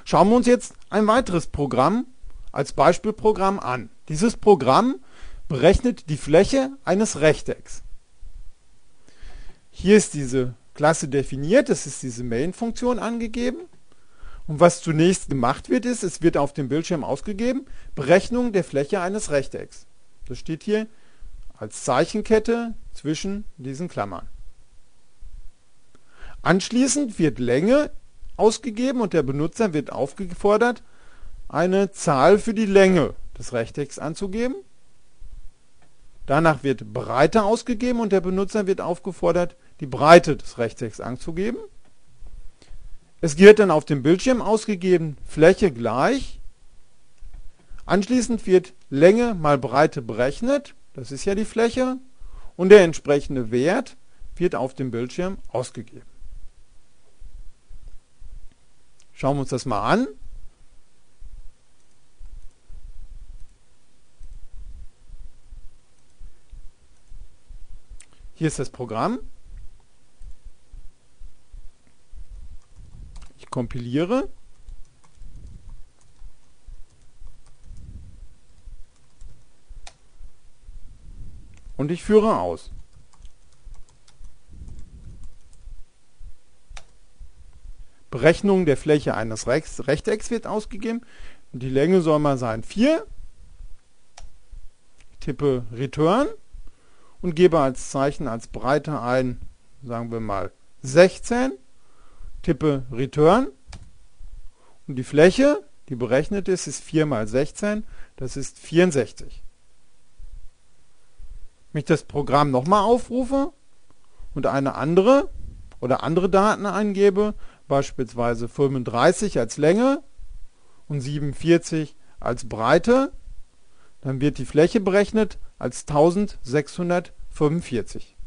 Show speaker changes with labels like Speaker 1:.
Speaker 1: Schauen wir uns jetzt ein weiteres Programm als Beispielprogramm an. Dieses Programm berechnet die Fläche eines Rechtecks. Hier ist diese Klasse definiert, es ist diese Main-Funktion angegeben. Und was zunächst gemacht wird, ist, es wird auf dem Bildschirm ausgegeben, Berechnung der Fläche eines Rechtecks. Das steht hier als Zeichenkette zwischen diesen Klammern. Anschließend wird Länge ausgegeben und der Benutzer wird aufgefordert, eine Zahl für die Länge des Rechtecks anzugeben. Danach wird Breite ausgegeben und der Benutzer wird aufgefordert, die Breite des Rechtecks anzugeben. Es wird dann auf dem Bildschirm ausgegeben, Fläche gleich. Anschließend wird Länge mal Breite berechnet, das ist ja die Fläche, und der entsprechende Wert wird auf dem Bildschirm ausgegeben. Schauen wir uns das mal an. Hier ist das Programm. Ich kompiliere. Und ich führe aus. Berechnung der Fläche eines Rechtecks wird ausgegeben. Und die Länge soll mal sein 4. Ich tippe Return und gebe als Zeichen als Breite ein, sagen wir mal 16. Tippe Return. Und die Fläche, die berechnet ist, ist 4 mal 16. Das ist 64. Wenn ich das Programm nochmal aufrufe und eine andere oder andere Daten eingebe, beispielsweise 35 als Länge und 47 als Breite, dann wird die Fläche berechnet als 1645.